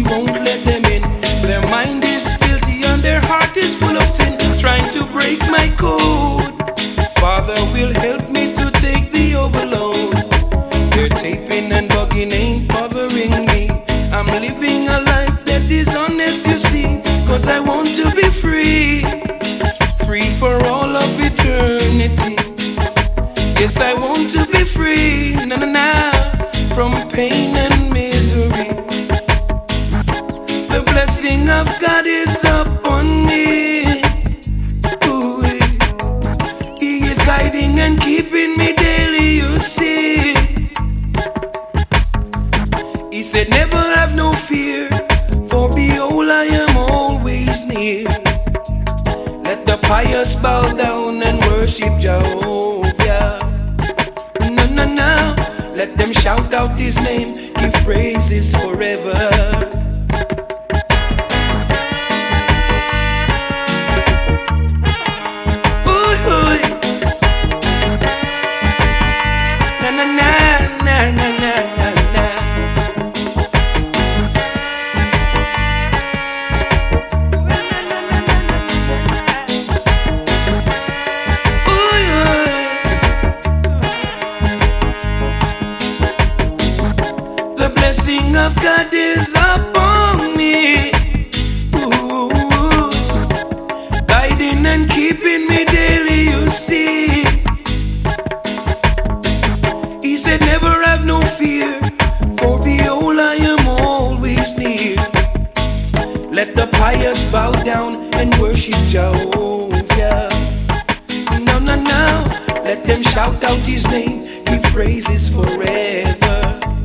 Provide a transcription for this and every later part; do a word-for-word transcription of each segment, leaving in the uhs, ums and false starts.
won't let them in. Their mind is filthy and their heart is full of sin, trying to break my code. Father will help me to take the overload. Their taping and bugging ain't bothering me. I'm living a life that is honest, you see, cause I want to be free. Free for all of eternity. Yes, I want to be free, na na na, from pain and misery. The blessing of God is upon me. Ooh, He is guiding and keeping me daily, you see. He said, never have no fear, for behold, I am always near. Let the pious bow down and worship Jehovah. No, no, no. Let them shout out His name, give praises forever. Ooh, ooh. Na na na na na na na. The blessing of God is upon me. Ooh, guiding and keeping me daily, you see. He said, never have no fear, for behold, I am always near. Let the pious bow down and worship Jehovah. No, no, no. Let them shout out His name, give praises forever.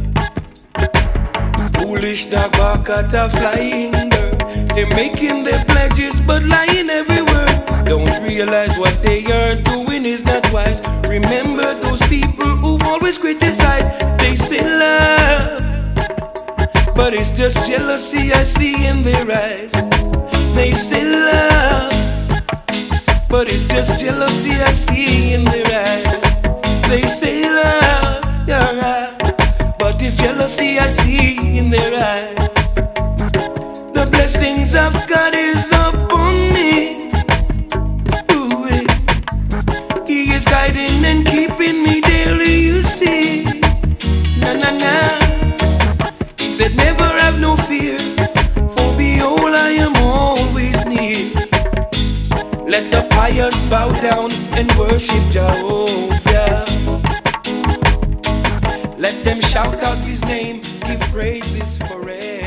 Foolish dog bark at a flying bird. They're making their pledges but lying every word. Don't realize what they are doing is not wise. Remember those people who always criticize. They say love, but it's just jealousy I see in their eyes. They say love, but it's just jealousy I see in their eyes. They say love, yeah, but it's jealousy I see in their eyes. The blessings of God is upon me. Ooh, He is guiding and keeping me daily, you see. Na na na. He said, never have no fear, for behold, I am always near. Let the pious bow down and worship Jehovah. Let them shout out His name, give praises forever.